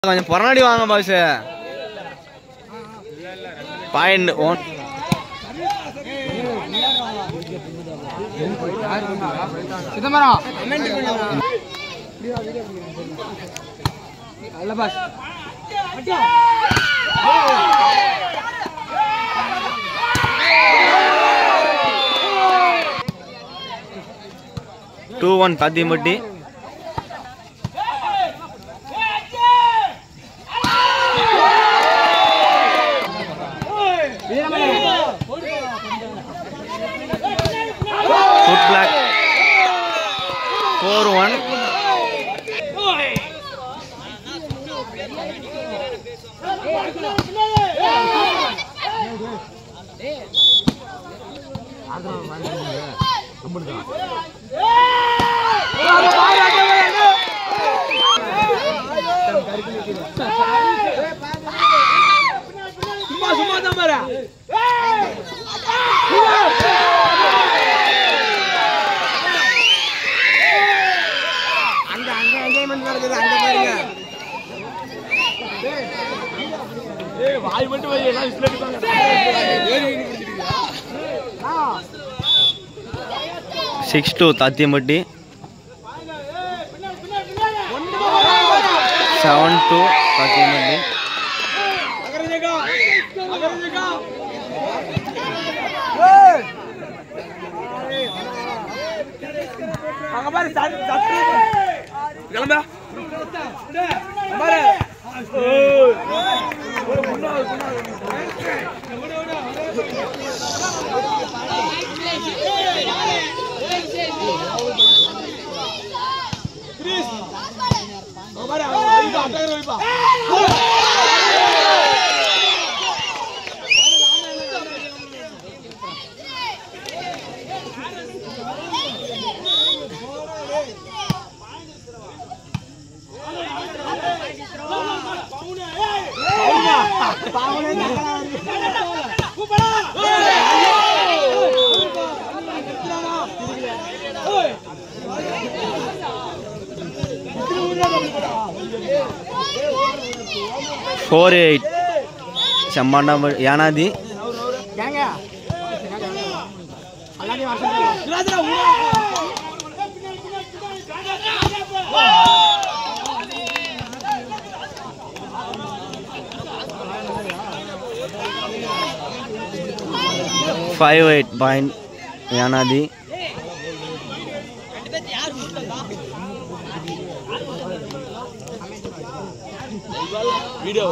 கொஞ்சம் பொறநாடி வாங்க pass. Point 1 Chidambaram அல்ல பாஸ். 2-1 தாத்தியம்பட்டி. Foot black 4-1. சும்மா தான் பாரு. அங்க என்ஜாய்மெண்ட் நடக்குது அங்க பாருங்க. ஏய் வாய் மட்டும் போய் எல்லாம் விசில் அடிப்பாங்க. 6-2 தாத்தியம்பட்டி. 7-2 தாத்தியம்பட்டி. அங்க பாரு கிளம்ப பாரு. Four-8 செம்மாண்டா Yanadi. Five 8 point Yanadi. Video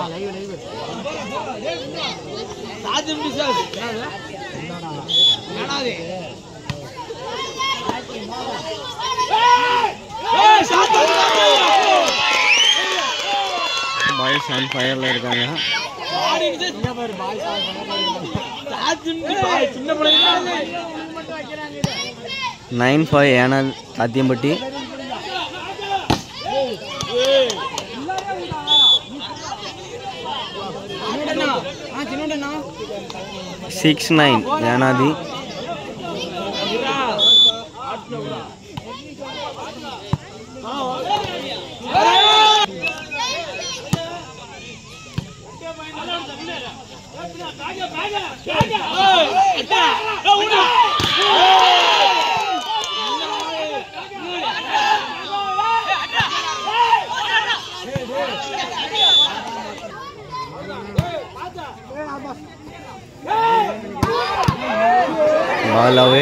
சாஜிம் சார் என்னது பாய்ஸ் ஆன் ஃபயர்ல இருக்காங்க. 9-5 யானா Thathiyampatti. 6-9 Yanadi. Ball away.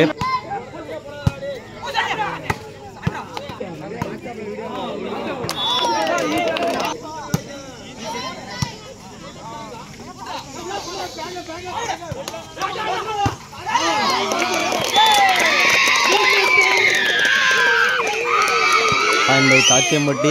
And by Thathiyampatti.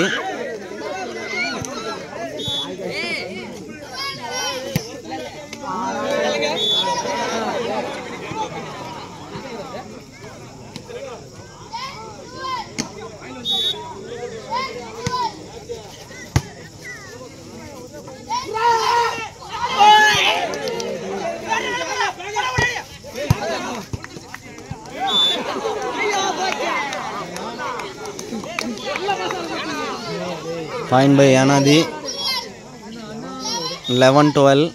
Fine by Yanadi. 11-12.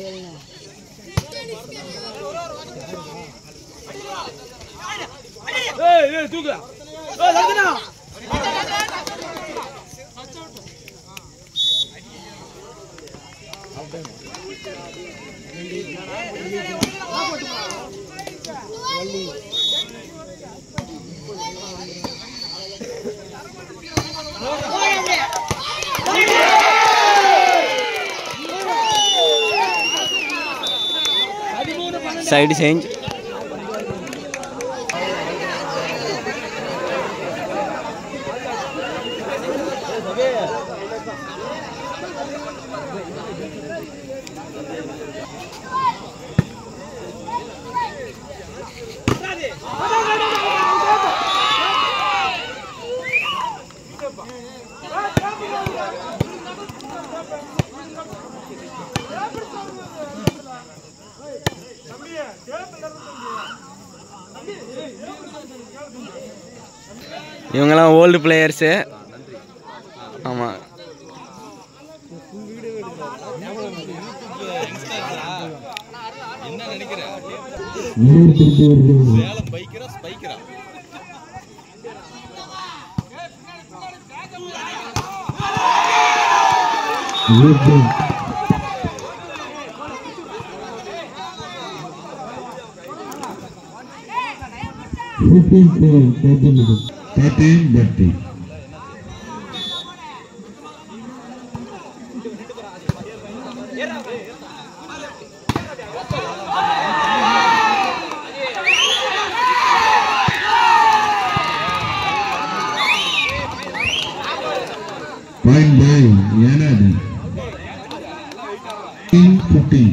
Side change. இவங்கெல்லாம் ஓல்டு பிளேயர்ஸு. ஆமாம், Point by Yanadi. 15.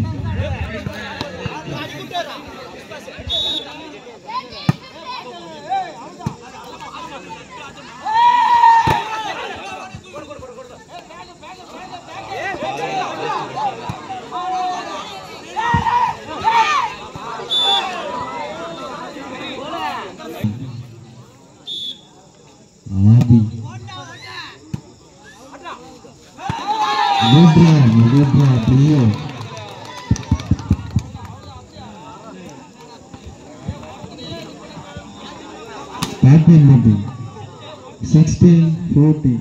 Mudra, Priyo. 16-14.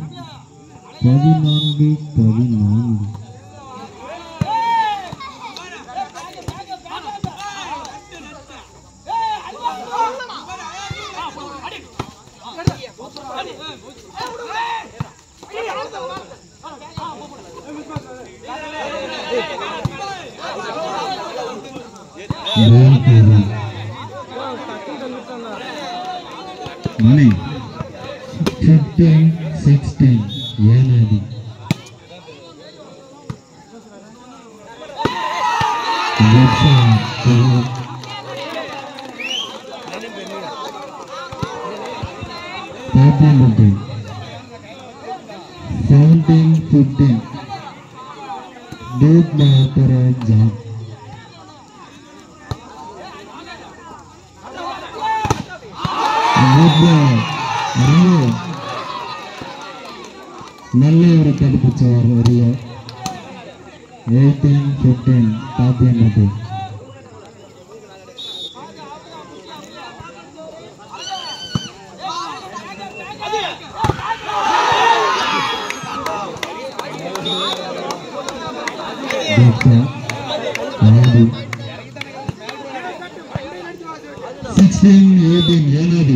Money 15-16 Yanadi. Money 17-15 Duke Maharaja. நல்ல ஒரு தடுப்புச்சார் வரைய 18-15 தாத்தியமது. Yanadi 16-18 Yanadi.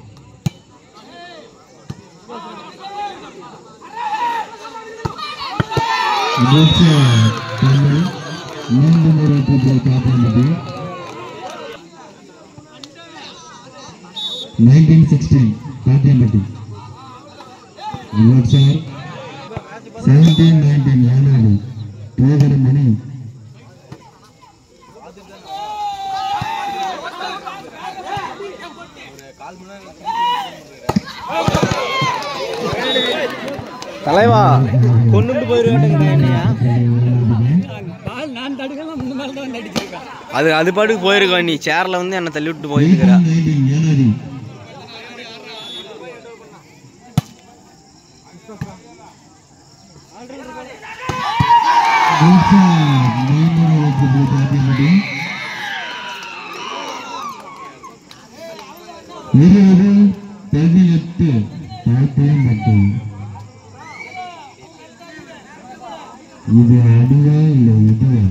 மீண்டும் ஒரு புதிய காப்பானது 19-16 காத்தியம்பட்டி. 17-19 யானாடி. போகிற மணி தலைவா கொண்டு போயிருவேன். அது பாட்டுக்கு போயிருக்கோம். நீ சேர்ல வந்து என்ன தள்ளி விட்டு போயிருக்கிற. இது அடியா இல்லை இடியா?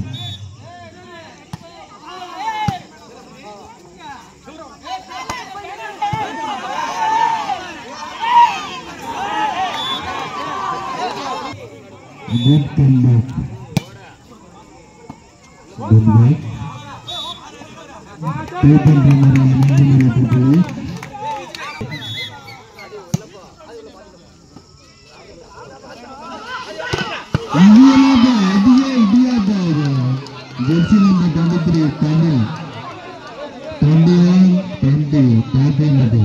Good comeback. Good work. Jersey number 23, Tamil. 21, 20, 30.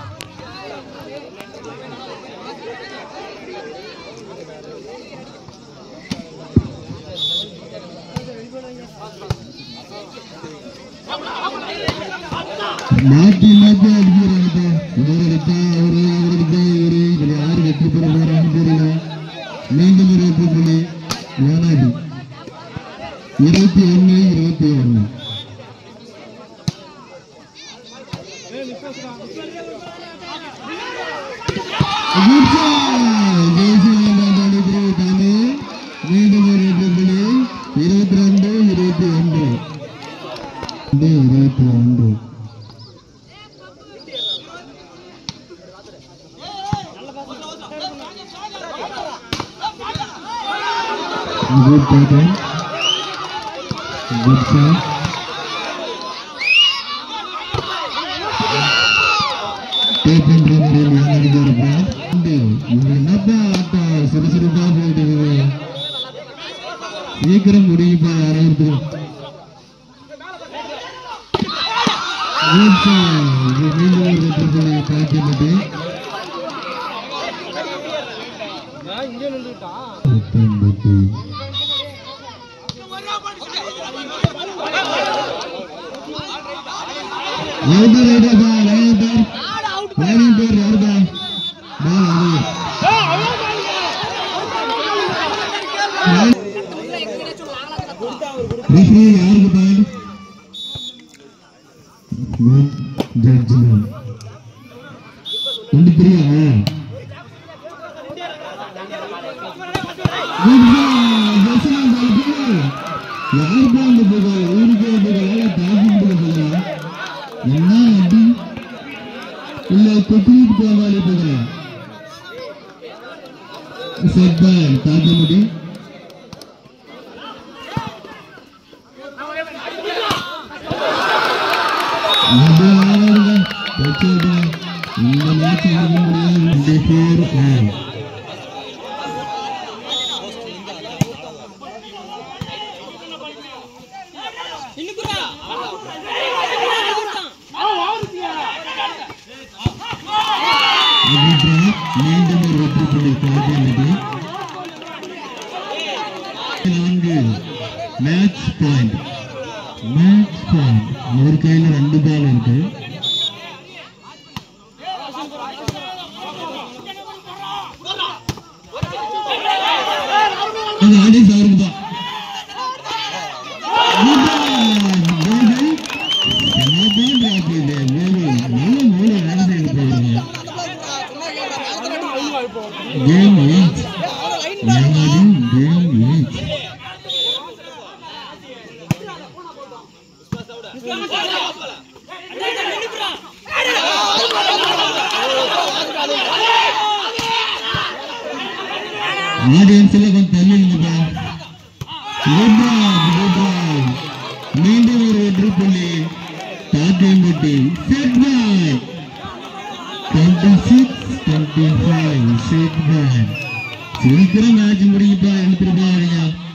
மாத்தி அடிக்கிறாங்க. இவர் எடுத்தா இவர் யாரு வெற்றி பெற போறான்னு தெரியல. மீண்டும் ஒரு வெற்றி புள்ளி வேணாடி 21-21. மீண்டும் ஒரு வெற்றி புள்ளி 22-21. 22. Good pattern. Good shot. Tape and rubber in another ball. You will not be சுறுசுறுப்பா போயிட்டு சீக்கிரம் முடியுப்பா யாராவது. Good shot. இது மீண்டும் ஒரு வெற்றி காட்டியது. Match point. ஒரு கையில 2 பால் இருக்கு. அது ஆடி சாருங்க. Game 8. Audience கொஞ்சம் தள்ளி நில்லுங்க. மீண்டும் ஒரு வெற்றி புள்ளி தாத்தியம்பட்டி. செட் பாய் 26-25. செட் பாய். சீக்கிரம் மேட்ச் முடிக்கப்பா. எழுத்துருப்பா.